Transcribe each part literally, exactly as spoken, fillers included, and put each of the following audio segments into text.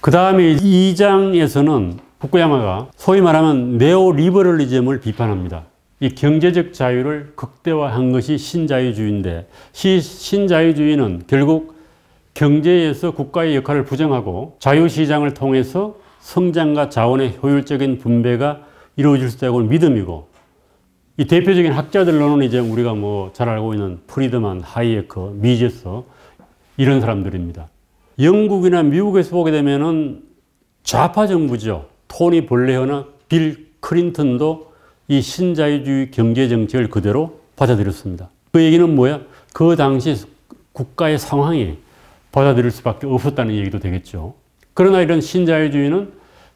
그 다음에 이 장에서는 후쿠야마가 소위 말하면 네오리버럴리즘을 비판합니다. 이 경제적 자유를 극대화한 것이 신자유주의인데, 시 신자유주의는 결국 경제에서 국가의 역할을 부정하고 자유시장을 통해서 성장과 자원의 효율적인 분배가 이루어질 수 있다고 믿음이고, 이 대표적인 학자들로는 이제 우리가 뭐 잘 알고 있는 프리드만, 하이에커, 미제스 이런 사람들입니다. 영국이나 미국에서 보게 되면은 좌파 정부죠. 토니 블레어나 빌 클린턴도 이 신자유주의 경제 정책을 그대로 받아들였습니다. 그 얘기는 뭐야? 그 당시 국가의 상황이 받아들일 수밖에 없었다는 얘기도 되겠죠. 그러나 이런 신자유주의는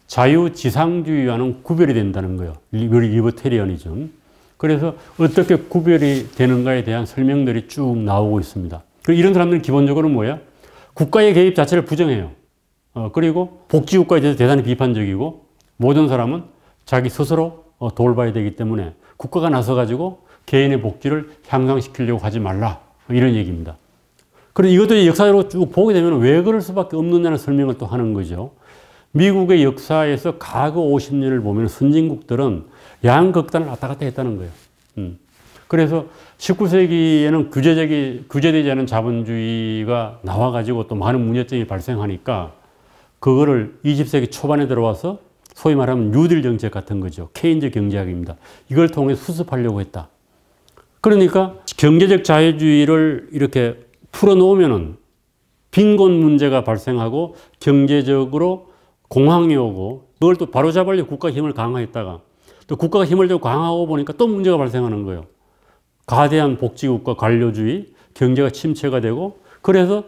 자유지상주의와는 구별이 된다는 거예요. 리버테리언이즘. 그래서 어떻게 구별이 되는가에 대한 설명들이 쭉 나오고 있습니다. 이런 사람들은 기본적으로 뭐야? 국가의 개입 자체를 부정해요. 어, 그리고 복지국가에 대해서 대단히 비판적이고, 모든 사람은 자기 스스로 어, 돌봐야 되기 때문에 국가가 나서가지고 개인의 복지를 향상시키려고 하지 말라. 이런 얘기입니다. 그런데 이것도 역사적으로 쭉 보게 되면 왜 그럴 수밖에 없느냐는 설명을 또 하는 거죠. 미국의 역사에서 과거 오십 년을 보면 선진국들은 양극단을 왔다 갔다 했다는 거예요. 음. 그래서 십구 세기에는 규제적이, 규제되지 않은 자본주의가 나와가지고 또 많은 문제점이 발생하니까 그거를 이십 세기 초반에 들어와서 소위 말하면 뉴딜 정책 같은 거죠. 케인즈 경제학입니다. 이걸 통해 수습하려고 했다. 그러니까 경제적 자유주의를 이렇게 풀어놓으면은 빈곤 문제가 발생하고 경제적으로 공황이 오고, 그걸 또 바로잡으려고 국가 힘을 강화했다가 또 국가가 힘을 좀 강화하고 보니까 또 문제가 발생하는 거예요. 가대한 복지국가 관료주의, 경제가 침체가 되고, 그래서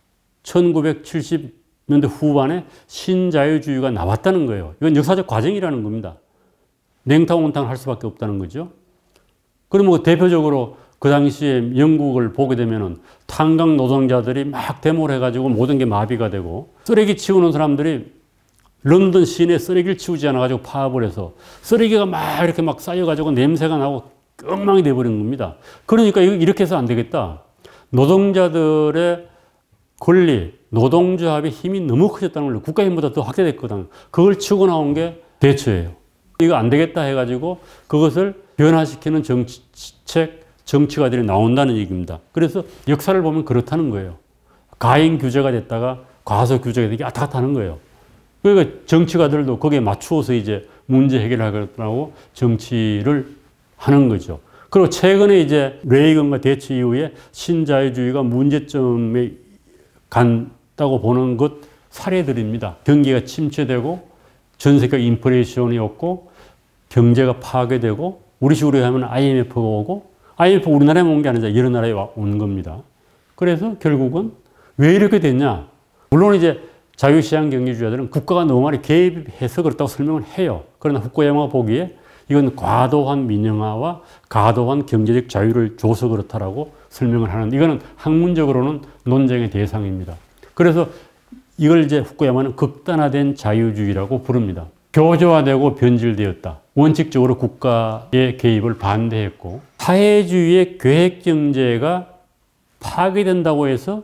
천구백칠십 년대 후반에 신자유주의가 나왔다는 거예요. 이건 역사적 과정이라는 겁니다. 냉탕온탕 할 수밖에 없다는 거죠. 그러면 대표적으로 그 당시에 영국을 보게 되면은 탄광 노동자들이 막 데모를 해가지고 모든 게 마비가 되고, 쓰레기 치우는 사람들이 런던 시내에 쓰레기를 치우지 않아가지고 파업을 해서 쓰레기가 막 이렇게 막 쌓여가지고 냄새가 나고 엉망이 돼버린 겁니다. 그러니까 이렇게 해서 안 되겠다. 노동자들의 권리, 노동조합의 힘이 너무 커졌다는 걸, 국가 힘보다 더 확대됐거든. 그걸 치고 나온 게 대처예요. 이거 안 되겠다 해가지고 그것을 변화시키는 정책, 정치가들이 나온다는 얘기입니다. 그래서 역사를 보면 그렇다는 거예요. 가행 규제가 됐다가 과소 규제가 되게 왔다 갔다 하는 거예요. 그러니까 정치가들도 거기에 맞추어서 이제 문제 해결하겠다고 정치를 하는 거죠. 그리고 최근에 이제 레이건과 대치 이후에 신자유주의가 문제점에 간다고 보는 것 사례들입니다. 경기가 침체되고 전 세계 인플레이션이 없고 경제가 파괴되고, 우리식으로 하면 아이엠에프가 오고, 아이엠에프 우리나라에 온 게 아니라 여러 나라에 온 겁니다. 그래서 결국은 왜 이렇게 됐냐? 물론 이제 자유시장 경제주의자들은 국가가 너무 많이 개입해서 그렇다고 설명을 해요. 그러나 후쿠야마가 보기에 이건 과도한 민영화와 과도한 경제적 자유를 줘서 그렇다라고 설명을 하는데, 이거는 학문적으로는 논쟁의 대상입니다. 그래서 이걸 이제 후쿠야마는 극단화된 자유주의라고 부릅니다. 교조화되고 변질되었다. 원칙적으로 국가의 개입을 반대했고, 사회주의의 계획경제가 파괴된다고 해서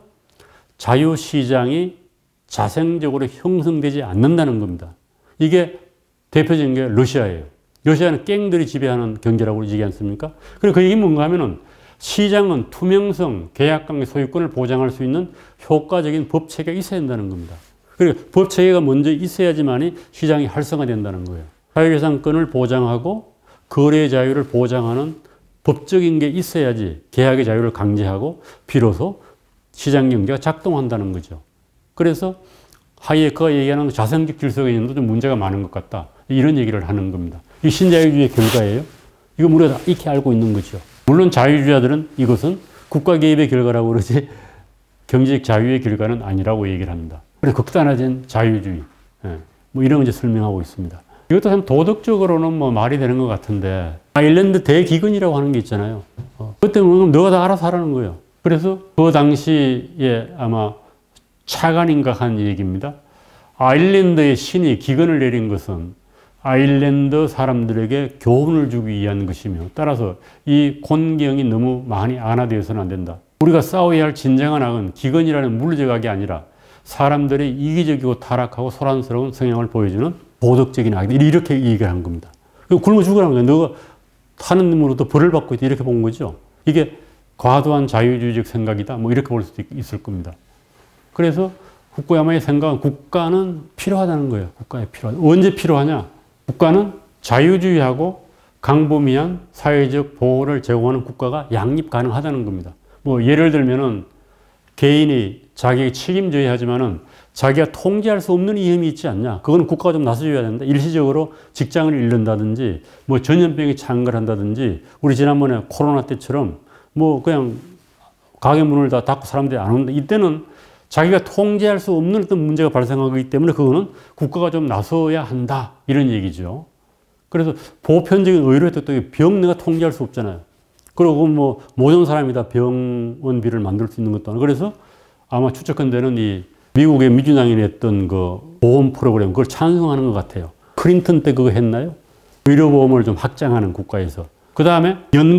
자유시장이 자생적으로 형성되지 않는다는 겁니다. 이게 대표적인 게 러시아예요. 러시아는 갱들이 지배하는 경제라고 얘기하지 않습니까? 그리고 그 얘기는 뭔가 하면은 시장은 투명성, 계약관계 소유권을 보장할 수 있는 효과적인 법체계가 있어야 된다는 겁니다. 그리고 법체계가 먼저 있어야지만이 시장이 활성화된다는 거예요. 자유재산권을 보장하고 거래 자유를 보장하는 법적인 게 있어야지 계약의 자유를 강제하고 비로소 시장 경제가 작동한다는 거죠. 그래서 하이에커가 얘기하는 자생적 질서 개념도 좀 문제가 많은 것 같다. 이런 얘기를 하는 겁니다. 이 신자유주의의 결과예요. 이거 우리가 다 익히 알고 있는 거죠. 물론 자유주의자들은 이것은 국가 개입의 결과라고 그러지 경제적 자유의 결과는 아니라고 얘기를 합니다. 그래서 극단화된 자유주의, 예, 뭐 이런 이제 설명하고 있습니다. 이것도 참 도덕적으로는 뭐 말이 되는 것 같은데, 아일랜드 대기근이라고 하는 게 있잖아요. 어, 그때 보면 너가 다 알아서 하라는 거예요. 그래서 그 당시에 아마 차관인가 한 얘기입니다. 아일랜드의 신이 기근을 내린 것은 아일랜드 사람들에게 교훈을 주기 위한 것이며, 따라서 이 곤경이 너무 많이 안화되어서는 안 된다. 우리가 싸워야 할 진정한 악은 기근이라는 물리적 악이 아니라 사람들이 이기적이고 타락하고 소란스러운 성향을 보여주는 도덕적인 악이다. 이렇게 얘기를 한 겁니다. 굶어 죽으라는 거야. 너가 하느님으로부터 벌을 받고 있다. 이렇게 본 거죠. 이게 과도한 자유주의적 생각이다. 뭐 이렇게 볼 수도 있을 겁니다. 그래서 후쿠야마의 생각은 국가는 필요하다는 거예요. 국가에 필요하다. 언제 필요하냐? 국가는 자유주의하고 강범위한 사회적 보호를 제공하는 국가가 양립 가능하다는 겁니다. 뭐 예를 들면은 개인이 자기에게 책임져야 하지만은 자기가 통제할 수 없는 위험이 있지 않냐. 그건 국가가 좀 나서줘야 된다. 일시적으로 직장을 잃는다든지 뭐 전염병이 창궐한다든지 우리 지난번에 코로나 때처럼 뭐 그냥 가게 문을 다 닫고 사람들이 안 온다. 이때는 자기가 통제할 수 없는 어떤 문제가 발생하기 때문에 그거는 국가가 좀 나서야 한다. 이런 얘기죠. 그래서 보편적인 의료 혜택도 병 내가 통제할 수 없잖아요. 그리고 뭐 모든 사람이 다 병원비를 만들 수 있는 것도 아니고 그래서 아마 추측컨대는 이 미국의 민주당이 냈던 그 보험 프로그램 그걸 찬성하는 것 같아요. 클린턴 때 그거 했나요? 의료보험을 좀 확장하는 국가에서. 그 다음에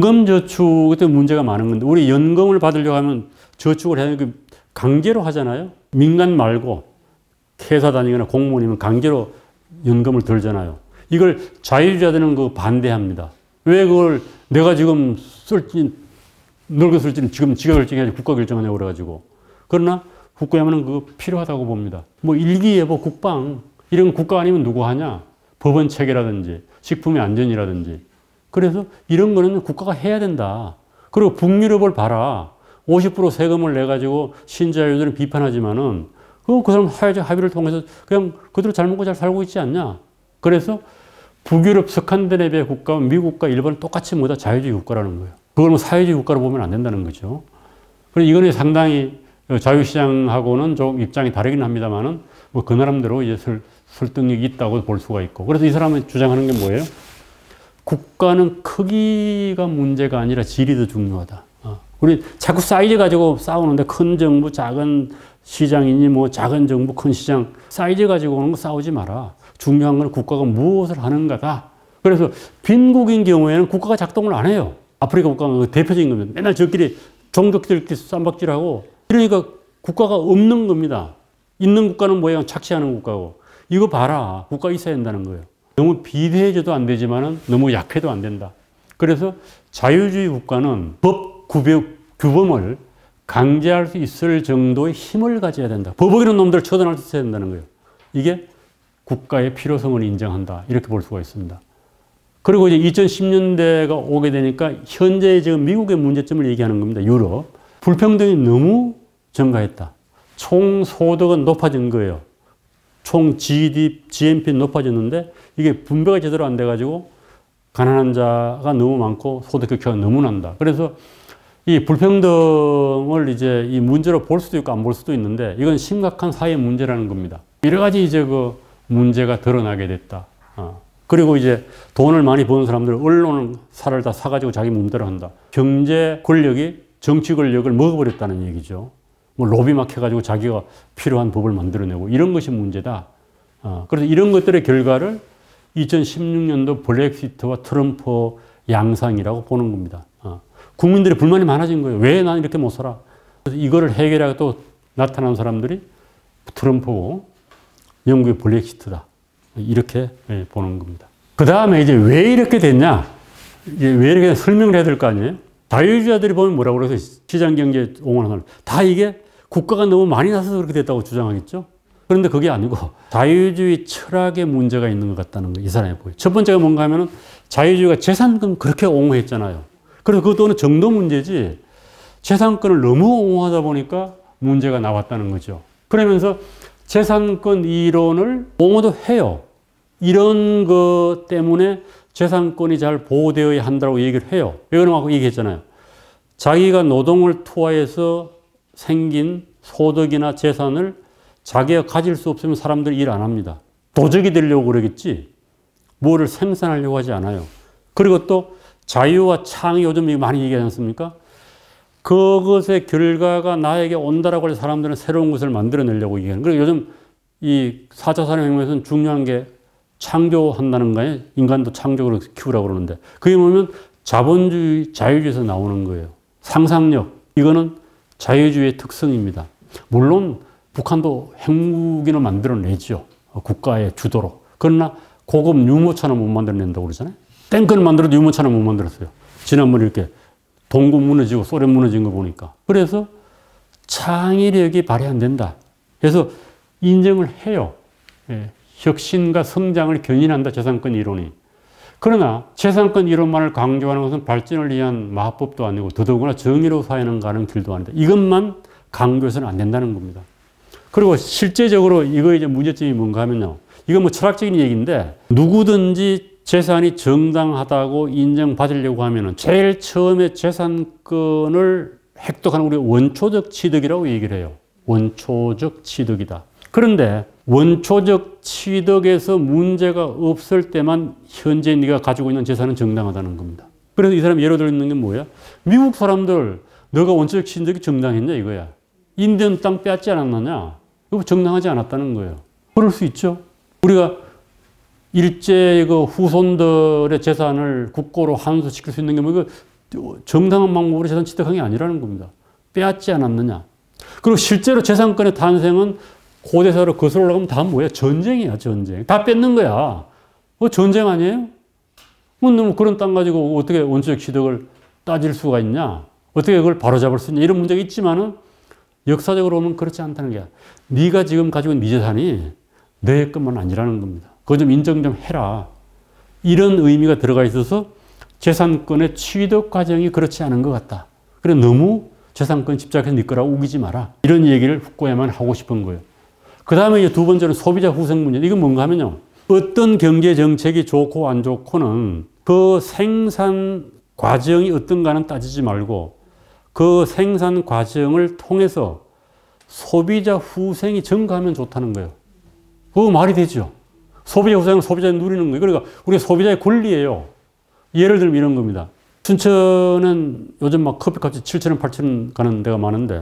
연금저축 그때 문제가 많은 건데 우리 연금을 받으려고 하면 저축을 해야 그 강제로 하잖아요. 민간 말고 회사 다니거나 공무원이면 강제로 연금을 들잖아요. 이걸 자유주의자들은 그 반대합니다. 왜 그걸 내가 지금 쓸지, 늙어 쓸지는 지금 지가 결정해야지 국가 결정하냐고 그래가지고. 그러나 후쿠야마는 그거 필요하다고 봅니다. 뭐 일기예보, 국방, 이런 국가 아니면 누구 하냐? 법원 체계라든지, 식품의 안전이라든지. 그래서 이런 거는 국가가 해야 된다. 그리고 북유럽을 봐라. 오십 퍼센트 세금을 내가지고 신자유들은 비판하지만은 그, 그 사람 사회적 합의를 통해서 그냥 그대로 잘 먹고 잘 살고 있지 않냐? 그래서 북유럽 스칸디네비아 국가와 미국과 일본은 똑같이 뭐다 자유주의 국가라는 거예요. 그걸 뭐 사회주의 국가로 보면 안 된다는 거죠. 그래서 이거는 상당히 자유시장하고는 좀 입장이 다르긴 합니다만은 뭐 그 나름대로 이제 설, 설득력이 있다고 볼 수가 있고. 그래서 이 사람은 주장하는 게 뭐예요? 국가는 크기가 문제가 아니라 질이 더 중요하다. 어. 우리 자꾸 사이즈 가지고 싸우는데 큰 정부, 작은 시장이니 뭐 작은 정부, 큰 시장 사이즈 가지고 오는 거 싸우지 마라. 중요한 건 국가가 무엇을 하는가다. 그래서 빈국인 경우에는 국가가 작동을 안 해요. 아프리카 국가가 대표적인 겁니다. 맨날 저끼리 종족들끼리 쌈박질하고 이러니까 국가가 없는 겁니다. 있는 국가는 뭐야? 착취하는 국가고. 이거 봐라. 국가 있어야 된다는 거예요. 너무 비대해져도 안 되지만은 너무 약해도 안 된다. 그래서 자유주의 국가는 법 구별, 규범을 강제할 수 있을 정도의 힘을 가져야 된다. 법 어기는 놈들을 처단할 수 있어야 된다는 거예요. 이게 국가의 필요성을 인정한다. 이렇게 볼 수가 있습니다. 그리고 이제 이천십 년대가 오게 되니까 현재 지금 미국의 문제점을 얘기하는 겁니다. 유럽. 불평등이 너무 증가했다. 총 소득은 높아진 거예요. 총 지디피, 지엔피는 높아졌는데 이게 분배가 제대로 안 돼가지고 가난한 자가 너무 많고 소득 격차가 너무 난다. 그래서 이 불평등을 이제 이 문제로 볼 수도 있고 안 볼 수도 있는데 이건 심각한 사회 문제라는 겁니다. 여러 가지 이제 그 문제가 드러나게 됐다. 어. 그리고 이제 돈을 많이 버는 사람들은 언론을 살을 다 사가지고 자기 몸대로 한다. 경제 권력이 정치 권력을 먹어버렸다는 얘기죠. 뭐 로비 막 해가지고 자기가 필요한 법을 만들어내고 이런 것이 문제다. 어. 그래서 이런 것들의 결과를 이천십육 년도 브렉시트와 트럼프 양상이라고 보는 겁니다. 어. 국민들의 불만이 많아진 거예요. 왜 난 이렇게 못 살아? 그래서 이거를 해결하고 또 나타난 사람들이 트럼프고 영국의 브렉시트다. 이렇게 보는 겁니다. 그 다음에 이제 왜 이렇게 됐냐? 이제 왜 이렇게 설명을 해야 될 거 아니에요? 자유주의자들이 보면 뭐라고 그래서 시장경제 옹호하는 다 이게 국가가 너무 많이 나서서 그렇게 됐다고 주장하겠죠? 그런데 그게 아니고 자유주의 철학에 문제가 있는 것 같다는 거 이 사람이 보여요. 첫 번째가 뭔가 하면은 자유주의가 재산권 그렇게 옹호했잖아요. 그래서 그것도 정도 문제지 재산권을 너무 옹호하다 보니까 문제가 나왔다는 거죠. 그러면서 재산권 이론을 옹호도 해요. 이런 것 때문에 재산권이 잘 보호되어야 한다고 얘기를 해요. 왜 그러냐고 얘기했잖아요. 자기가 노동을 투하해서 생긴 소득이나 재산을 자기가 가질 수 없으면 사람들이 일 안 합니다. 도적이 되려고 그러겠지 뭐를 생산하려고 하지 않아요. 그리고 또 자유와 창의 요즘 많이 얘기하지 않습니까? 그것의 결과가 나에게 온다라고 해서 사람들은 새로운 것을 만들어내려고 얘기하는. 그리고 요즘 이 사 차 산업혁명에서는 중요한 게 창조한다는 거예요. 인간도 창조적으로 키우라고 그러는데. 그게 뭐냐면 자본주의, 자유주의에서 나오는 거예요. 상상력. 이거는 자유주의의 특성입니다. 물론 북한도 핵무기는 만들어내죠. 국가의 주도로. 그러나 고급 유모차는 못 만들어낸다고 그러잖아요. 탱크는 만들어도 유모차는 못 만들었어요. 지난번에 이렇게 동구 무너지고 소련 무너진 거 보니까. 그래서 창의력이 발휘 안 된다. 그래서 인정을 해요. 예. 혁신과 성장을 견인한다. 재산권 이론이. 그러나 재산권 이론만을 강조하는 것은 발전을 위한 마법도 아니고 더더구나 정의로 사회는 가는 길도 아니다. 이것만 강조해서는 안 된다는 겁니다. 그리고 실제적으로 이거 이제 문제점이 뭔가 하면요. 이건 뭐 철학적인 얘기인데 누구든지 재산이 정당하다고 인정받으려고 하면은 제일 처음에 재산권을 획득하는 우리 원초적 취득이라고 얘기를 해요. 원초적 취득이다. 그런데 원초적 취득에서 문제가 없을 때만 현재 네가 가지고 있는 재산은 정당하다는 겁니다. 그래서 이 사람이 예로 들는 게 뭐야? 미국 사람들 너가 원초적 취득이 정당했냐 이거야. 인디언 땅 빼앗지 않았느냐? 이거 정당하지 않았다는 거예요. 그럴 수 있죠. 우리가 일제 그 후손들의 재산을 국고로 환수시킬 수 있는 게 뭐 이거 정당한 방법으로 재산 취득한 게 아니라는 겁니다. 빼앗지 않았느냐. 그리고 실제로 재산권의 탄생은 고대사로 거슬러 올라가면 다 뭐야? 전쟁이야, 전쟁. 다 뺏는 거야. 뭐 전쟁 아니에요? 뭐 그런 땅 가지고 어떻게 원초적 취득을 따질 수가 있냐? 어떻게 그걸 바로잡을 수 있냐? 이런 문제가 있지만은 역사적으로 보면 그렇지 않다는 거야. 네가 지금 가지고 있는 네 재산이 내 것만 아니라는 겁니다. 그거 좀 인정 좀 해라. 이런 의미가 들어가 있어서 재산권의 취득 과정이 그렇지 않은 것 같다. 그래 너무 재산권 집착해서 네 거라고 우기지 마라. 이런 얘기를 후쿠야마는 하고 싶은 거예요. 그 다음에 이제 두 번째는 소비자 후생 문제. 이건 뭔가 하면요. 어떤 경제 정책이 좋고 안 좋고는 그 생산 과정이 어떤가는 따지지 말고 그 생산 과정을 통해서 소비자 후생이 증가하면 좋다는 거예요. 그거 말이 되죠. 소비자 후생은 소비자가 누리는 거예요. 그러니까 우리가 소비자의 권리예요. 예를 들면 이런 겁니다. 춘천은 요즘 막 커피값이 칠천 원, 팔천 원 가는 데가 많은데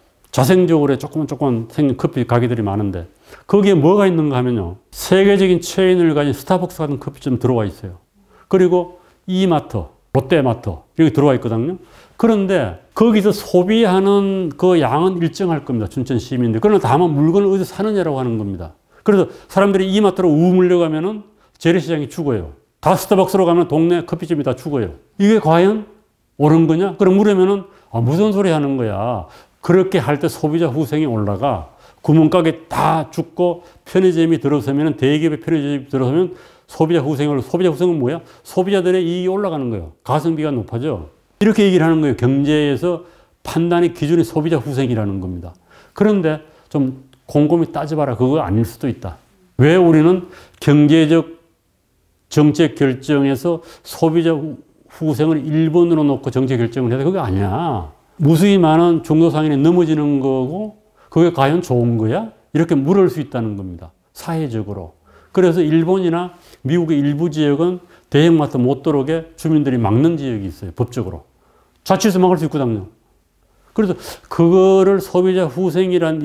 자생적으로 조그만 조그만 생긴 커피 가게들이 많은데 거기에 뭐가 있는가 하면요. 세계적인 체인을 가진 스타벅스 같은 커피점 들어와 있어요. 그리고 이마트, 롯데마트 여기 들어와 있거든요. 그런데 거기서 소비하는 그 양은 일정할 겁니다. 춘천 시민들. 그러나 다만 물건을 어디서 사느냐라고 하는 겁니다. 그래서 사람들이 이마트로 우 물려가면은 재래시장이 죽어요. 다 스타벅스로 가면 동네 커피점이 다 죽어요. 이게 과연 옳은 거냐? 그럼 물으면은 아, 무슨 소리 하는 거야. 그렇게 할 때 소비자 후생이 올라가 구멍가게 다 죽고 편의점이 들어서면 대기업의 편의점이 들어서면 소비자 후생이 올라. 소비자 후생은 뭐야? 소비자들의 이익이 올라가는 거예요. 가성비가 높아져. 이렇게 얘기를 하는 거예요. 경제에서 판단의 기준이 소비자 후생이라는 겁니다. 그런데 좀 곰곰이 따져봐라. 그거 아닐 수도 있다. 왜 우리는 경제적 정책 결정에서 소비자 후생을 일 번으로 놓고 정책 결정을 해야 돼? 그게 아니야. 무수히 많은 중도상인이 넘어지는 거고 그게 과연 좋은 거야? 이렇게 물을 수 있다는 겁니다. 사회적으로. 그래서 일본이나 미국의 일부 지역은 대형마트 못 들어오게 주민들이 막는 지역이 있어요. 법적으로. 자치해서 막을 수 있거든요. 그래서 그거를 소비자 후생이란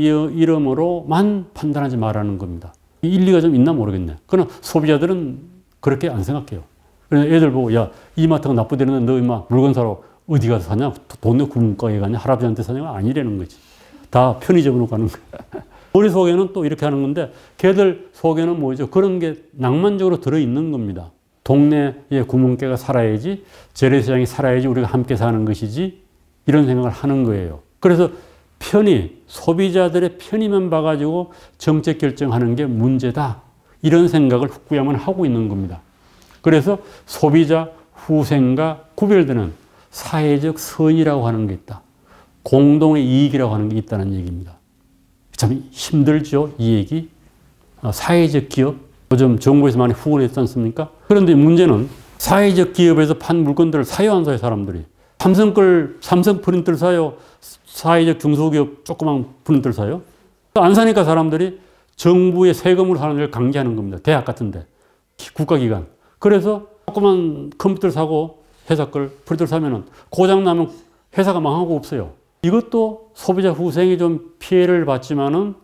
이름으로만 판단하지 말라는 겁니다. 일리가 좀 있나 모르겠네. 그러나 소비자들은 그렇게 안 생각해요. 그래서 애들 보고 야 이마트가 나쁘다는데 너 이마 물건 사러 어디 가서 사냐? 동네 구멍가게 가냐? 할아버지한테 사냐? 아니라는 거지. 다 편의점으로 가는 거야. 머릿속에는 또 이렇게 하는 건데 걔들 속에는 뭐죠? 그런 게 낭만적으로 들어있는 겁니다. 동네에 구멍가게가 살아야지 재래시장이 살아야지 우리가 함께 사는 것이지 이런 생각을 하는 거예요. 그래서 편의, 소비자들의 편의만 봐가지고 정책 결정하는 게 문제다. 이런 생각을 후쿠야마는 하고 있는 겁니다. 그래서 소비자 후생과 구별되는 사회적 선의라고 하는 게 있다. 공동의 이익이라고 하는 게 있다는 얘기입니다. 참 힘들죠, 이 얘기. 사회적 기업, 요즘 정부에서 많이 후원했지 않습니까? 그런데 문제는 사회적 기업에서 판 물건들을 사요, 안 사요, 사람들이? 삼성 걸, 삼성 프린터를 사요? 사회적 중소기업 조그만 프린터를 사요? 안 사니까 사람들이 정부의 세금으로 하는 걸 강제하는 겁니다. 대학 같은데. 국가기관. 그래서 조그만 컴퓨터를 사고 회사 걸 프린터를 사면은 고장나면 회사가 망하고 없어요. 이것도 소비자 후생이 좀 피해를 봤지만은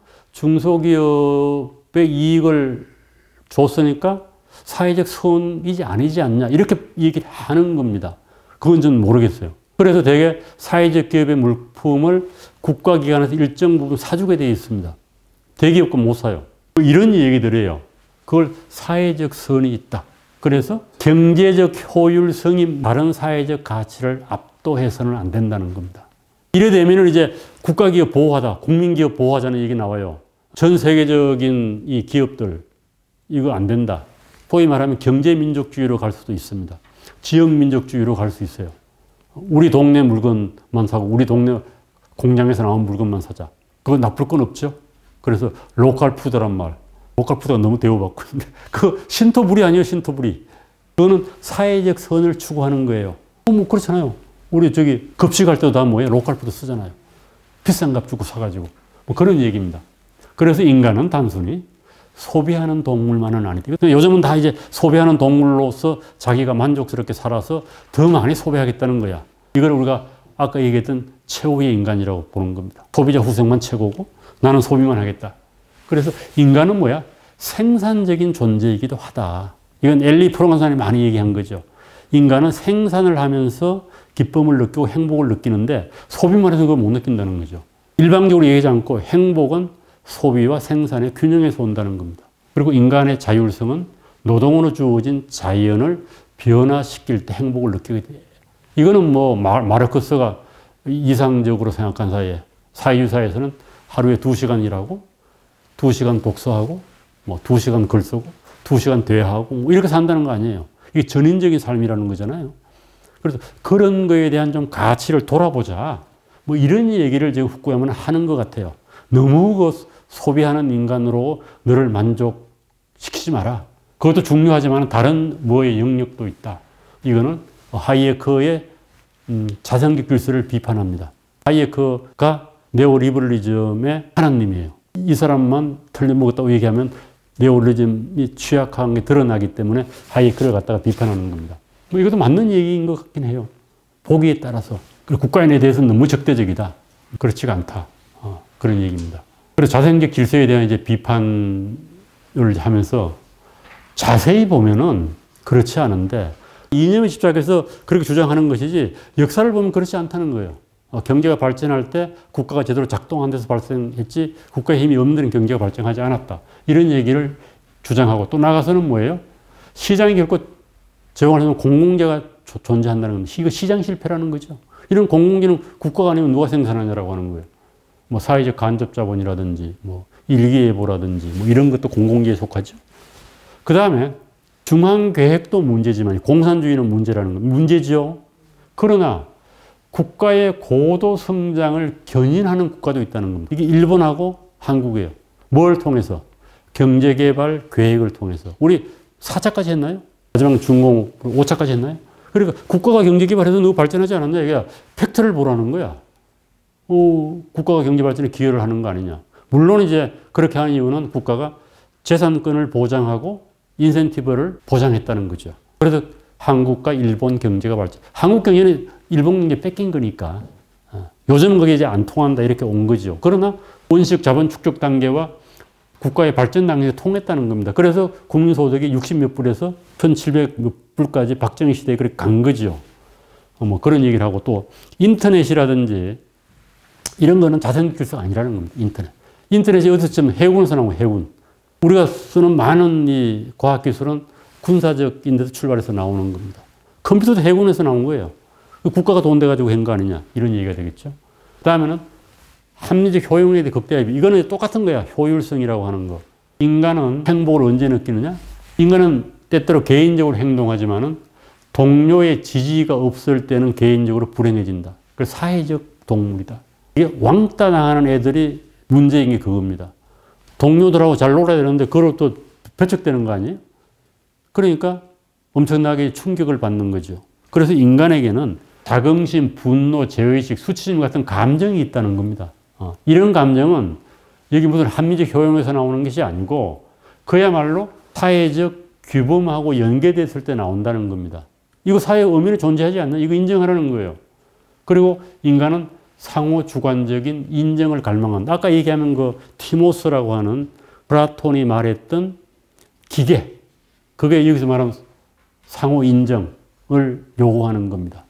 중소기업의 이익을 줬으니까 사회적 선이지 아니지 않냐. 이렇게 얘기를 하는 겁니다. 그건 전 모르겠어요. 그래서 되게 사회적 기업의 물품을 국가기관에서 일정 부분 사주게 되어 있습니다. 대기업과 못 사요. 이런 얘기들이에요. 그걸 사회적 선이 있다. 그래서 경제적 효율성이 다른 사회적 가치를 압도해서는 안 된다는 겁니다. 이래 되면 이제 국가기업 보호하다, 국민기업 보호하자는 얘기 나와요. 전 세계적인 이 기업들, 이거 안 된다. 소위 말하면 경제민족주의로 갈 수도 있습니다. 지역민족주의로 갈 수 있어요. 우리 동네 물건만 사고 우리 동네 공장에서 나온 물건만 사자. 그건 나쁠 건 없죠. 그래서 로컬 푸드란 말. 로컬 푸드가 너무 대우받고 있는데 그 신토불이 아니에요. 신토불이. 그거는 사회적 선을 추구하는 거예요. 어, 뭐 그렇잖아요. 우리 저기 급식할 때도 다 뭐예요? 로컬 푸드 쓰잖아요. 비싼 값 주고 사가지고. 뭐 그런 얘기입니다. 그래서 인간은 단순히 소비하는 동물만은 아니다. 요즘은 다 이제 소비하는 동물로서 자기가 만족스럽게 살아서 더 많이 소비하겠다는 거야. 이걸 우리가 아까 얘기했던 최후의 인간이라고 보는 겁니다. 소비자 후생만 최고고 나는 소비만 하겠다. 그래서 인간은 뭐야? 생산적인 존재이기도 하다. 이건 엘리 프로간산이 많이 얘기한 거죠. 인간은 생산을 하면서 기쁨을 느끼고 행복을 느끼는데 소비만 해서 그걸 못 느낀다는 거죠. 일방적으로 얘기하지 않고 행복은 소비와 생산의 균형에서 온다는 겁니다. 그리고 인간의 자율성은 노동으로 주어진 자연을 변화시킬 때 행복을 느끼게 돼요. 이거는 뭐 마르크스가 이상적으로 생각한 사이에 사회주의사에서는 하루에 두 시간 일하고 두 시간 독서하고 뭐 두 시간 글 쓰고 두 시간 대화하고 뭐 이렇게 산다는 거 아니에요. 이게 전인적인 삶이라는 거잖아요. 그래서 그런 거에 대한 좀 가치를 돌아보자. 뭐 이런 얘기를 지금 후쿠야마는 하는 것 같아요. 너무 그 소비하는 인간으로 너를 만족시키지 마라. 그것도 중요하지만 다른 뭐의 영역도 있다. 이거는 하이에크의 음, 자성적 질서를 비판합니다. 하이에크가 네오리버럴리즘의 하나님이에요. 이 사람만 틀려먹었다고 얘기하면 네오리버럴리즘이 취약한 게 드러나기 때문에 하이에크를 갖다가 비판하는 겁니다. 뭐 이것도 맞는 얘기인 것 같긴 해요. 보기에 따라서. 그리고 국가인에 대해서는 너무 적대적이다. 그렇지가 않다. 어, 그런 얘기입니다. 그래서 자생적 질서에 대한 이제 비판을 하면서 자세히 보면은 그렇지 않은데 이념에 집착해서 그렇게 주장하는 것이지 역사를 보면 그렇지 않다는 거예요. 어, 경제가 발전할 때 국가가 제대로 작동한 데서 발생했지 국가의 힘이 없는 데는 경제가 발전하지 않았다. 이런 얘기를 주장하고 또 나가서는 뭐예요? 시장이 결코 제공하려면 공공재가 존재한다는 겁니다. 이거 시장 실패라는 거죠. 이런 공공재는 국가가 아니면 누가 생산하냐라고 하는 거예요. 뭐 사회적 간접 자본이라든지 뭐 일기예보라든지 뭐 이런 것도 공공재에 속하죠. 그 다음에 중앙계획도 문제지만 공산주의는 문제라는 거 문제지요. 그러나 국가의 고도 성장을 견인하는 국가도 있다는 겁니다. 이게 일본하고 한국이에요. 뭘 통해서? 경제개발 계획을 통해서. 우리 사 차까지 했나요? 마지막 중공 오 차까지 했나요? 그러니까 국가가 경제개발해서 누구 발전하지 않았냐? 이게 팩트를 보라는 거야. 어, 국가가 경제발전에 기여를 하는 거 아니냐. 물론 이제 그렇게 하는 이유는 국가가 재산권을 보장하고 인센티브를 보장했다는 거죠. 그래서 한국과 일본 경제가 발전. 한국 경제는 일본 경제 뺏긴 거니까. 요즘은 그게 이제 안 통한다 이렇게 온 거죠. 그러나 원시적 자본 축적 단계와 국가의 발전 단계에서 통했다는 겁니다. 그래서 국민소득이 육십 몇 불에서 천칠백 몇 불까지 박정희 시대에 그렇게 간 거죠. 뭐 그런 얘기를 하고 또 인터넷이라든지 이런 거는 자생적 질서가 아니라는 겁니다. 인터넷. 인터넷이 어디서 좀 해군에서 나온 해군. 우리가 쓰는 많은 이 과학기술은 군사적인 데서 출발해서 나오는 겁니다. 컴퓨터도 해군에서 나온 거예요. 국가가 돈 대가지고 한 거 아니냐. 이런 얘기가 되겠죠. 그 다음에는 합리적 효용에 대해 극대화입니다. 이거는 똑같은 거야. 효율성이라고 하는 거. 인간은 행복을 언제 느끼느냐? 인간은 때때로 개인적으로 행동하지만은 동료의 지지가 없을 때는 개인적으로 불행해진다. 그래서 사회적 동물이다. 이게 왕따 당하는 애들이 문제인 게 그겁니다. 동료들하고 잘 놀아야 되는데 그걸 또 배척되는 거 아니에요? 그러니까 엄청나게 충격을 받는 거죠. 그래서 인간에게는 자긍심, 분노, 제의식, 수치심 같은 감정이 있다는 겁니다. 어, 이런 감정은 여기 무슨 합리적 효용에서 나오는 것이 아니고 그야말로 사회적 규범하고 연계됐을 때 나온다는 겁니다. 이거 사회의 의미는 존재하지 않나? 이거 인정하라는 거예요. 그리고 인간은 상호 주관적인 인정을 갈망한다. 아까 얘기하면 그 티모스라고 하는 플라톤이 말했던 기계. 그게 여기서 말하면 상호 인정을 요구하는 겁니다.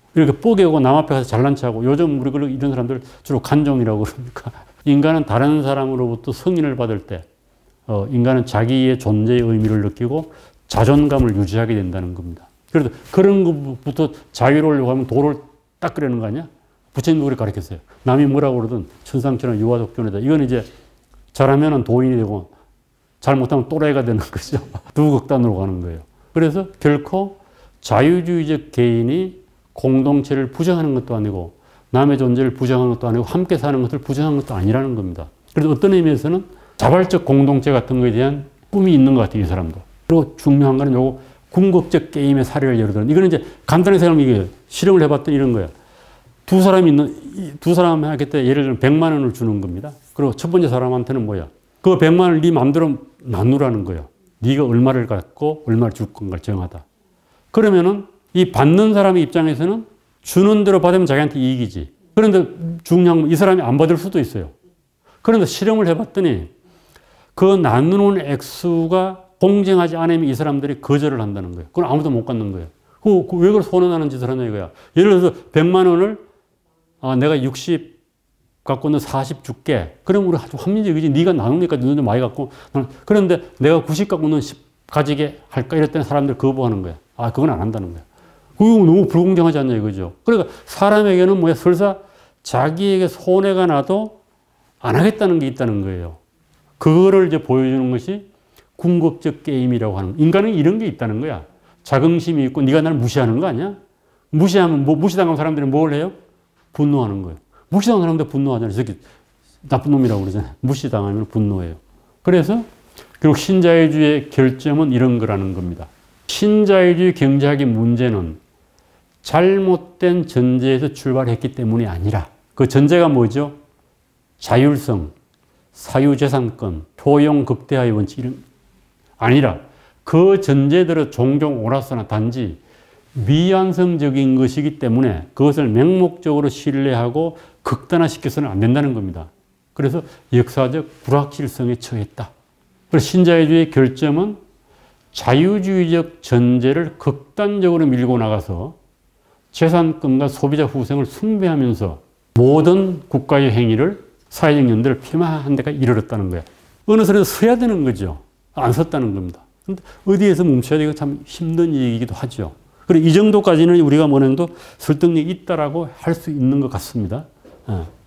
이렇게 뽀개고 남 앞에 가서 잘난 척하고 요즘 우리 이런 사람들 주로 간종이라고 그러니까 인간은 다른 사람으로부터 승인을 받을 때 어, 인간은 자기의 존재의 의미를 느끼고 자존감을 유지하게 된다는 겁니다. 그래서 그런 것부터 자유로우려고 하면 도를 닦으려는 거 아니야? 부처님도 그렇게 가르쳤어요. 남이 뭐라고 그러든 천상천하 유아독존이다. 이건 이제 잘하면 도인이 되고 잘못하면 또라이가 되는 거죠. 두 극단으로 가는 거예요. 그래서 결코 자유주의적 개인이 공동체를 부정하는 것도 아니고 남의 존재를 부정하는 것도 아니고 함께 사는 것을 부정하는 것도 아니라는 겁니다. 그래서 어떤 의미에서는 자발적 공동체 같은 것에 대한 꿈이 있는 것 같아요. 이 사람도. 그리고 중요한 거는 요거 궁극적 게임의 사례를 예를 들어. 이거는 이제 간단하게 생각하면 이게 실험을 해봤더니 이런 거야. 두 사람이 있는, 두 사람 하겠다. 예를 들면 백만 원을 주는 겁니다. 그리고 첫 번째 사람한테는 뭐야? 그 백만 원을 네 마음대로 나누라는 거예요. 네가 얼마를 갖고 얼마를 줄 건가를 정하다. 그러면은 이 받는 사람의 입장에서는 주는 대로 받으면 자기한테 이익이지. 그런데 중요한 건 이 사람이 안 받을 수도 있어요. 그런데 실험을 해봤더니 그 나누는 액수가 공정하지 않으면 이 사람들이 거절을 한다는 거예요. 그건 아무도 못 갖는 거예요. 그, 그 왜 그걸 손해나는 짓을 하냐 이거야. 예를 들어서 백만 원을 아, 내가 육십 갖고 너 사십 줄게. 그럼 우리 아주 합리적이지. 네가 나누니까 너는 많이 갖고. 그런데 내가 구십 갖고 너는 십 가지게 할까? 이랬더니 사람들 거부하는 거야. 아, 그건 안 한다는 거야. 그거 너무 불공정하지 않냐 이거죠. 그러니까 사람에게는 뭐야? 설사 자기에게 손해가 나도 안 하겠다는 게 있다는 거예요. 그거를 이제 보여주는 것이 궁극적 게임이라고 하는 거예요. 인간은 이런 게 있다는 거야. 자긍심이 있고 네가 나를 무시하는 거 아니야? 무시하면 뭐 무시당한 사람들이 뭘 해요? 분노하는 거예요. 무시당한 사람들 분노하잖아요. 저기 나쁜 놈이라고 그러잖아요. 무시당하면 분노해요. 그래서 결국 신자유주의의 결점은 이런 거라는 겁니다. 신자유주의 경제학의 문제는 잘못된 전제에서 출발했기 때문이 아니라 그 전제가 뭐죠? 자율성, 사유재산권, 효용 극대화의 원칙 이런 아니라 그 전제대로 종종 옳았으나 단지 미완성적인 것이기 때문에 그것을 맹목적으로 신뢰하고 극단화시켜서는 안 된다는 겁니다. 그래서 역사적 불확실성에 처했다. 그래서 신자유주의의 결점은 자유주의적 전제를 극단적으로 밀고 나가서 재산권과 소비자 후생을 숭배하면서 모든 국가의 행위를 사회적 연대를 폄하한 데가 이르렀다는 거야. 어느 선에서 서야 되는 거죠. 안 섰다는 겁니다. 근데 어디에서 멈춰야 되고 참 힘든 얘기이기도 하죠. 그리고 이 정도까지는 우리가 뭐라도 설득력이 있다라고 할 수 있는 것 같습니다. 예.